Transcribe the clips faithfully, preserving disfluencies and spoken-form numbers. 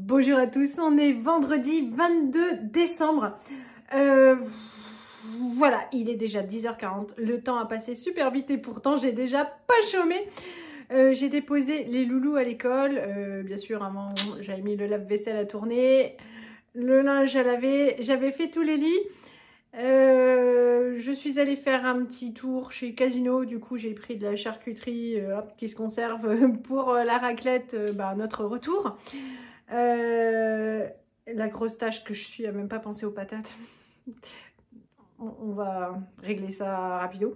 Bonjour à tous, on est vendredi vingt-deux décembre. Euh, voilà, il est déjà dix heures quarante, le temps a passé super vite et pourtant j'ai déjà pas chômé. Euh, j'ai déposé les loulous à l'école, euh, bien sûr avant j'avais mis le lave-vaisselle à tourner, le linge à laver, j'avais fait tous les lits. Euh, je suis allée faire un petit tour chez Casino, du coup j'ai pris de la charcuterie euh, hop, qui se conserve pour la raclette, euh, bah, notre retour. Euh, la grosse tâche que je suis à même pas penser aux patates. on, on va régler ça rapido.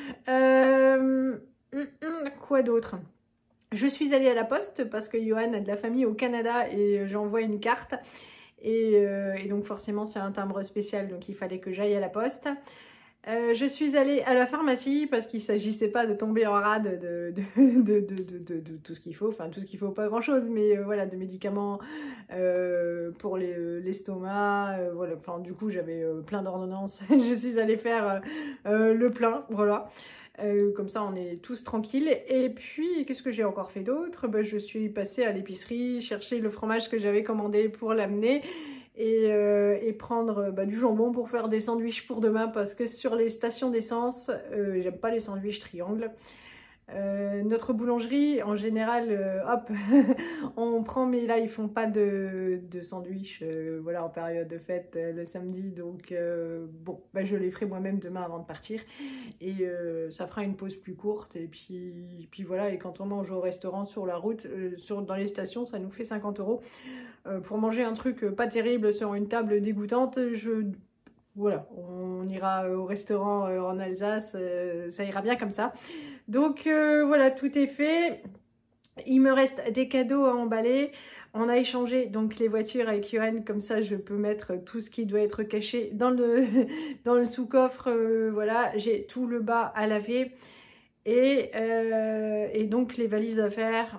Euh, quoi d'autre? Je suis allée à la poste parce que Johan a de la famille au Canada et j'envoie une carte. Et, euh, et donc forcément c'est un timbre spécial, donc il fallait que j'aille à la poste. Euh, je suis allée à la pharmacie parce qu'il ne s'agissait pas de tomber en rade de, de, de, de, de, de, de tout ce qu'il faut, enfin tout ce qu'il faut, pas grand chose, mais euh, voilà, de médicaments euh, pour l'estomac, euh, voilà, enfin du coup j'avais euh, plein d'ordonnances, je suis allée faire euh, le plein, voilà. Euh, comme ça on est tous tranquilles. Et puis qu'est-ce que j'ai encore fait d'autre? Ben, je suis passée à l'épicerie chercher le fromage que j'avais commandé pour l'amener et, euh, et prendre bah, du jambon pour faire des sandwichs pour demain parce que sur les stations d'essence euh, j'aime pas les sandwichs triangles. Euh, notre boulangerie en général euh, hop on prend, mais là ils font pas de, de sandwich euh, voilà, en période de fête euh, le samedi, donc euh, bon bah, je les ferai moi-même demain avant de partir et euh, ça fera une pause plus courte et puis, et puis voilà. Et quand on mange au restaurant sur la route, euh, sur, dans les stations, ça nous fait cinquante euros euh, pour manger un truc euh, pas terrible sur une table dégoûtante. Je Voilà, on ira au restaurant euh, en Alsace, euh, ça ira bien comme ça. Donc euh, voilà, tout est fait. Il me reste des cadeaux à emballer. On a échangé donc les voitures avec Johan, comme ça je peux mettre tout ce qui doit être caché dans le, dans le sous-coffre. Euh, voilà, j'ai tout le bas à laver et, euh, et donc les valises à faire.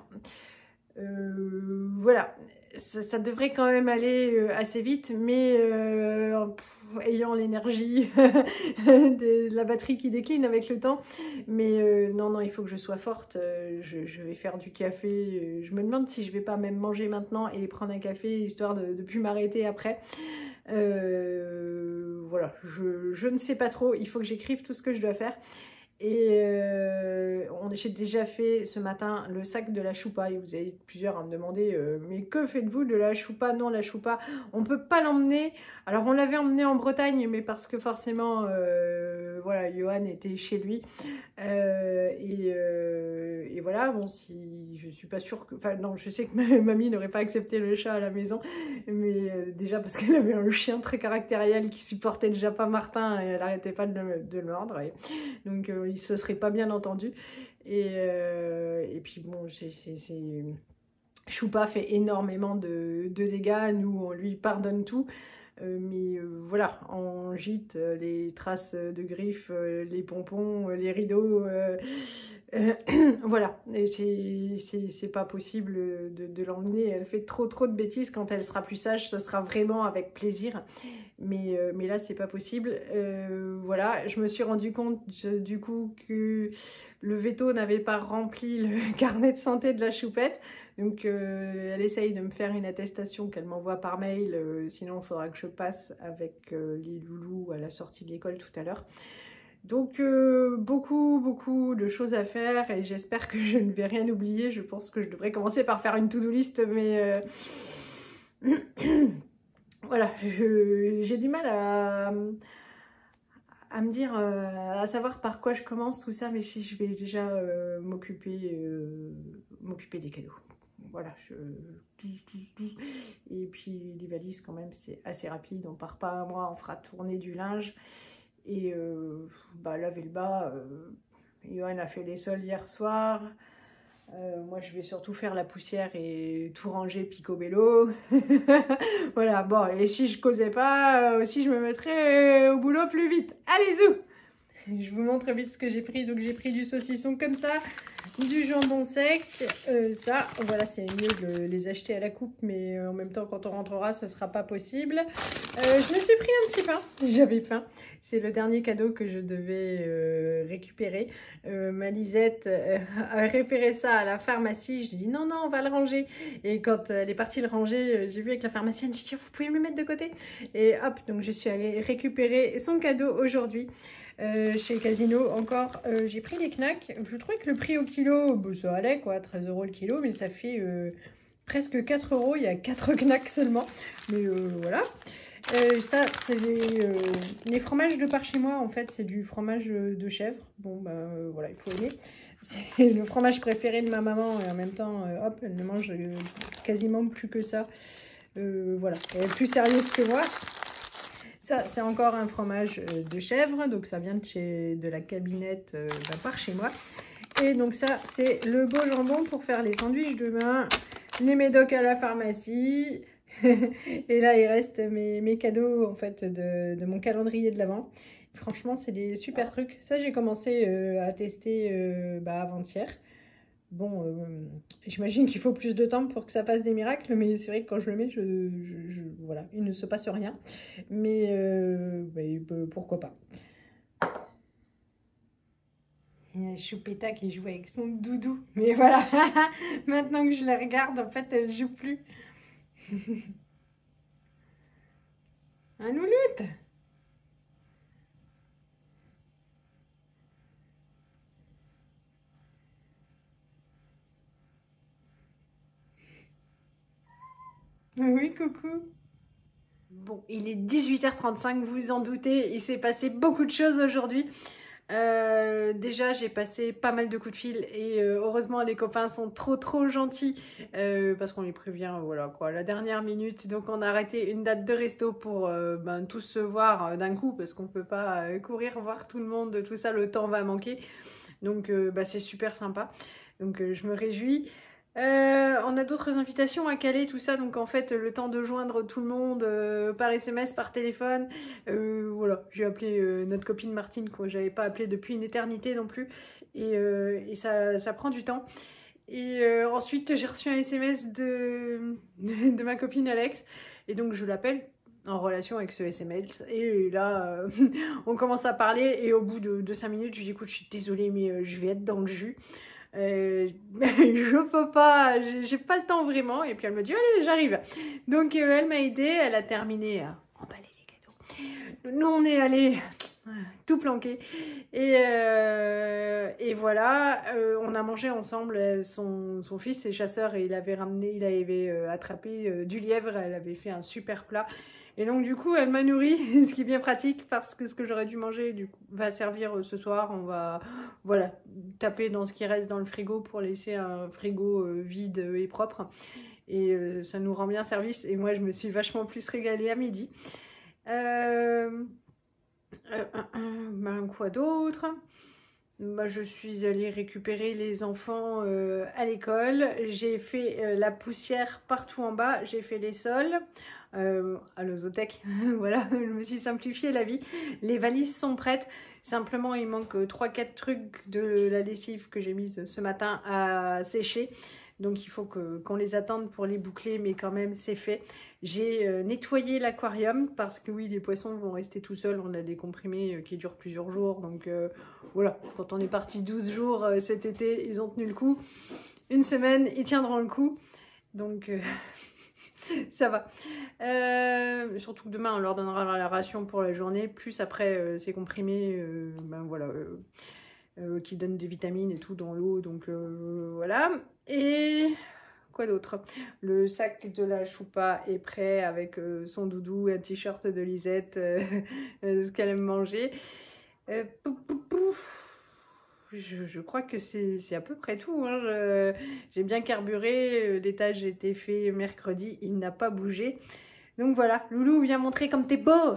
Euh, voilà, ça, ça devrait quand même aller euh, assez vite, mais euh, pff, ayant l'énergie de la batterie qui décline avec le temps. Mais euh, non, non, il faut que je sois forte. Euh, je, je vais faire du café. Je me demande si je vais pas même manger maintenant et prendre un café, histoire de ne plus m'arrêter après. Euh, voilà, je, je ne sais pas trop. Il faut que j'écrive tout ce que je dois faire. Et euh, j'ai déjà fait ce matin le sac de la choupa et vous avez plusieurs à me demander euh, mais que faites-vous de la choupa? Non, la choupa on peut pas l'emmener. Alors on l'avait emmené en Bretagne, mais parce que forcément euh, voilà, Johan était chez lui euh, et, euh, et voilà, bon, si je suis pas sûre que, enfin non, je sais que ma mamie n'aurait pas accepté le chat à la maison, mais euh, déjà parce qu'elle avait un chien très caractériel qui supportait déjà pas Martin et elle arrêtait pas de le, de le mordre et, donc euh, il se serait pas bien entendu. Et, euh, et puis bon, c'est... Choupa fait énormément de, de dégâts, nous on lui pardonne tout. Euh, mais euh, voilà, en gîte, euh, les traces de griffes, euh, les pompons, euh, les rideaux, euh, euh, voilà, c'est pas possible de, de l'emmener. Elle fait trop trop de bêtises. Quand elle sera plus sage, ce sera vraiment avec plaisir. Mais, euh, mais là, c'est pas possible. Euh, voilà, je me suis rendu compte je, du coup que le veto n'avait pas rempli le carnet de santé de la choupette. Donc euh, elle essaye de me faire une attestation qu'elle m'envoie par mail. Euh, sinon, il faudra que je passe avec euh, les loulous à la sortie de l'école tout à l'heure. Donc euh, beaucoup, beaucoup de choses à faire et j'espère que je ne vais rien oublier. Je pense que je devrais commencer par faire une to-do list, mais... Euh... Voilà, j'ai du mal à, à me dire, euh, à savoir par quoi je commence tout ça, mais si je vais déjà euh, m'occuper euh, m'occuper des cadeaux. Voilà, je... Et puis les valises quand même c'est assez rapide, on part pas un mois, on fera tourner du linge et euh, bah, laver le bas. Euh... Johan a fait les sols hier soir. Euh, moi je vais surtout faire la poussière et tout ranger picobello. Voilà, bon, et si je causais pas, euh, aussi je me mettrais au boulot plus vite. Allez, zou! Je vous montre vite ce que j'ai pris. Donc j'ai pris du saucisson comme ça, du jambon sec, euh, ça, voilà, c'est mieux de les acheter à la coupe, mais en même temps quand on rentrera ce sera pas possible. Euh, je me suis pris un petit pain, j'avais faim. C'est le dernier cadeau que je devais euh, récupérer. Euh, ma Lisette euh, a récupéré ça à la pharmacie. J'ai dit non, non, on va le ranger. Et quand elle est partie le ranger, j'ai vu avec la pharmacienne, j'ai dit vous pouvez me le mettre de côté. Et hop, donc je suis allée récupérer son cadeau aujourd'hui. Euh, chez Casino encore, euh, j'ai pris les knacks. Je trouvais que le prix au kilo, bah, ça allait quoi, treize euros le kilo, mais ça fait euh, presque quatre euros. Il y a quatre knacks seulement, mais euh, voilà. Euh, ça, c'est les, euh, les fromages de par chez moi. En fait, c'est du fromage de chèvre. Bon, bah euh, voilà, il faut aimer. C'est le fromage préféré de ma maman et en même temps, euh, hop, elle ne mange euh, quasiment plus que ça. Euh, voilà, elle est plus sérieuse que moi. Ça, c'est encore un fromage de chèvre, donc ça vient de, chez, de la cabinette euh, ben, par chez moi. Et donc ça, c'est le beau jambon pour faire les sandwichs demain, les médocs à la pharmacie. Et là, il reste mes, mes cadeaux en fait de, de mon calendrier de l'Avent. Franchement, c'est des super trucs. Ça, j'ai commencé euh, à tester euh, bah, avant-hier. Bon, euh, j'imagine qu'il faut plus de temps pour que ça passe des miracles, mais c'est vrai que quand je le mets, je, je, je, voilà, il ne se passe rien. Mais euh, bah, pourquoi pas. Il y a Choupetta qui joue avec son doudou. Mais voilà, maintenant que je la regarde, en fait, elle joue plus. Un louloute. Oui, coucou. Bon, il est dix-huit heures trente-cinq, vous vous en doutez, il s'est passé beaucoup de choses aujourd'hui. Euh, déjà, j'ai passé pas mal de coups de fil et euh, heureusement, les copains sont trop trop gentils euh, parce qu'on les prévient, voilà quoi, la dernière minute. Donc, on a arrêté une date de resto pour euh, ben, tous se voir euh, d'un coup parce qu'on peut pas euh, courir voir tout le monde, tout ça, le temps va manquer. Donc, euh, bah, c'est super sympa. Donc, euh, je me réjouis. Euh, on a d'autres invitations à caler, tout ça, donc en fait le temps de joindre tout le monde euh, par S M S, par téléphone, euh, voilà, j'ai appelé euh, notre copine Martine que j'avais pas appelée depuis une éternité non plus, et, euh, et ça, ça prend du temps. Et euh, ensuite j'ai reçu un S M S de, de, de ma copine Alex, et donc je l'appelle en relation avec ce S M S, et là euh, on commence à parler, et au bout de, de cinq minutes je lui dis écoute je suis désolée mais euh, je vais être dans le jus. Euh, je peux pas, j'ai pas le temps vraiment. Et puis elle me dit allez j'arrive. Donc euh, elle m'a aidée, elle a terminé à emballer les cadeaux. Nous on est allé tout planqué et, euh, et voilà, euh, on a mangé ensemble. Son, son fils est chasseur et il avait ramené, il avait euh, attrapé euh, du lièvre. Elle avait fait un super plat. Et donc du coup elle m'a nourri, ce qui est bien pratique parce que ce que j'aurais dû manger du coup va servir ce soir. On va voilà taper dans ce qui reste dans le frigo pour laisser un frigo euh, vide et propre. Et euh, ça nous rend bien service. Et moi je me suis vachement plus régalée à midi. Euh, euh, euh, ben, quoi d'autre? Bah, je suis allée récupérer les enfants euh, à l'école. J'ai fait euh, la poussière partout en bas. J'ai fait les sols euh, à l'Ozothèque. Voilà, je me suis simplifié la vie. Les valises sont prêtes. Simplement, il manque trois quatre trucs de la lessive que j'ai mise ce matin à sécher. Donc, il faut que, qu'on les attende pour les boucler, mais quand même, c'est fait. J'ai euh, nettoyé l'aquarium parce que oui, les poissons vont rester tout seuls. On a des comprimés euh, qui durent plusieurs jours. Donc, euh, voilà, quand on est parti douze jours euh, cet été, ils ont tenu le coup. Une semaine, ils tiendront le coup. Donc, euh, ça va. Euh, surtout que demain, on leur donnera la ration pour la journée. Plus après, euh, ces comprimés, euh, ben voilà... Euh, Euh, qui donne des vitamines et tout dans l'eau, donc euh, voilà. Et quoi d'autre? Le sac de la choupa est prêt avec euh, son doudou, un t-shirt de Lisette, euh, euh, ce qu'elle aime manger. Euh, pouf, pouf, pouf. Je, je crois que c'est à peu près tout. Hein. J'ai bien carburé, l'étage a été fait mercredi, il n'a pas bougé. Donc voilà, Loulou, viens montrer comme t'es beau.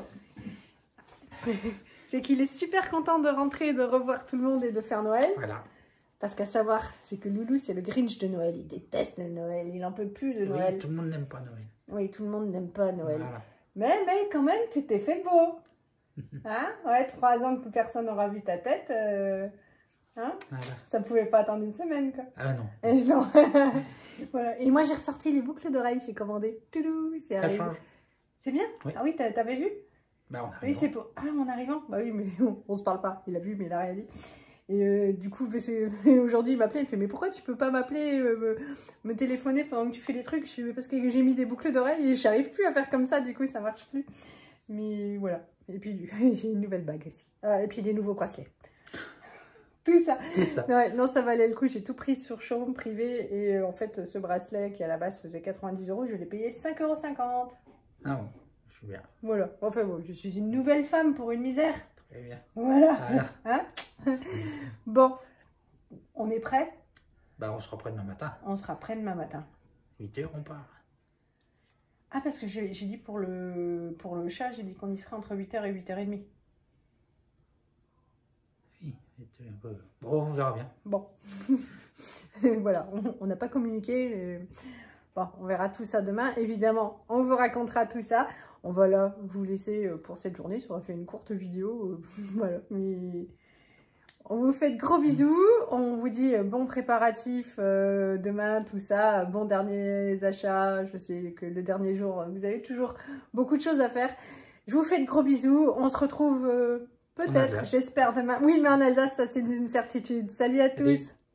C'est qu'il est super content de rentrer, de revoir tout le monde et de faire Noël. Voilà. Parce qu'à savoir, c'est que Loulou, c'est le Grinch de Noël. Il déteste le Noël, il n'en peut plus de Noël. Oui, tout le monde n'aime pas Noël. Oui, tout le monde n'aime pas Noël. Voilà. Mais, mais quand même, tu t'es fait beau. Hein? Ouais, trois ans que plus personne n'aura vu ta tête. Euh... Hein? Voilà. Ça pouvait pas attendre une semaine, quoi. Ah non. Et non. Voilà. Et moi, j'ai ressorti les boucles d'oreilles, j'ai commandé. Toulou, c'est Ça arrivé. change. C'est bien? Oui. Ah oui, t'avais vu? Bah, on Oui, c'est pour... Ah, en arrivant? Bah oui, mais on, on se parle pas. Il a vu, mais il a rien dit. Et euh, du coup, aujourd'hui, il m'appelait, il me fait, mais pourquoi tu peux pas m'appeler, euh, me, me téléphoner pendant que tu fais les trucs? Je fais, parce que j'ai mis des boucles d'oreilles et j'arrive plus à faire comme ça, du coup, ça marche plus. Mais voilà. Et puis, j'ai une nouvelle bague aussi. Ah, et puis, des nouveaux bracelets. Tout ça. Tout ça. Ouais, non, ça valait le coup. J'ai tout pris sur showroom privé. Et euh, en fait, ce bracelet qui à la base faisait quatre-vingt-dix euros, je l'ai payé cinq euros cinquante. Ah bon, je suis bien. Voilà. Enfin, bon, je suis une nouvelle femme pour une misère. Très bien. Voilà. Voilà. Hein? Bon, on est prêt? Bah, on se reprend demain matin. On sera prêt demain matin. huit heures, on part. Ah, parce que j'ai dit pour le, pour le chat, j'ai dit qu'on y serait entre huit heures et huit heures trente. Oui, c'était un peu... Bon, on verra bien. Bon. Voilà, on n'a pas communiqué. Mais... Bon, on verra tout ça demain. Évidemment, on vous racontera tout ça. On va là vous laisser pour cette journée. Ça aura fait une courte vidéo. Voilà, mais... On vous fait de gros bisous, on vous dit bon préparatif euh, demain, tout ça, bon derniers achats, je sais que le dernier jour, vous avez toujours beaucoup de choses à faire. Je vous fais de gros bisous, on se retrouve euh, peut-être, j'espère demain. Oui, mais en Alsace, ça c'est une certitude. Salut à tous. Salut.